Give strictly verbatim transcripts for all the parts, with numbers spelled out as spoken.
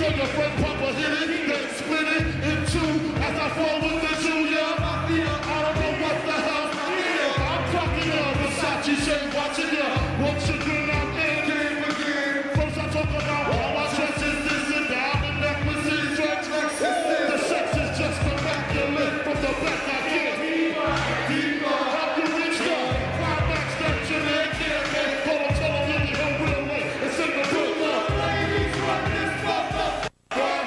tell your friend Papa hit it, then split it in two. As I fall with the Julia, I don't know what the hell I'm talking of. Versace shade watching ya. What's your grin out there? Game again. First I talk about all my dresses, this and diamond necklaces, drugs, the sex is just immaculate. From the back I get deeper, deeper. How you reach the climax that you're there? Can't make. Go and tell them you her real way. It's in the real love. Ladies, run this motherfucker. What?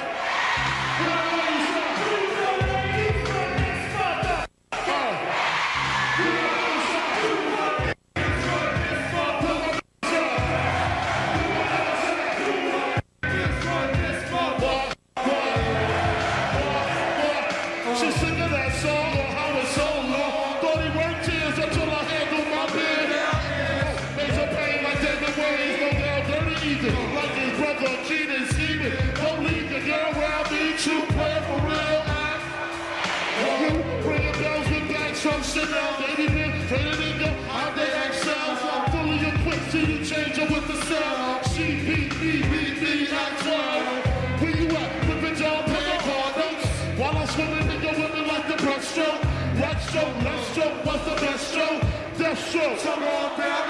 She's singing that song on how it's so long. Thought he worked tears until I handled my beard. Major pain like David Wayne, no down dirty either. Like his brother cheating, scheming. Don't leave your girl around me, true player for real. You bringing bells with bags from Chanel, baby been trading in your Hyundai X Ls. I'm fully equipped till you change her with the cell. She beat me, beat me at twelve. Where you at? Flipping John paying car notes. While I'm swimming in your women like the breaststroke. Right stroke, left stroke, what's the best stroke? Death stroke. Come on, man.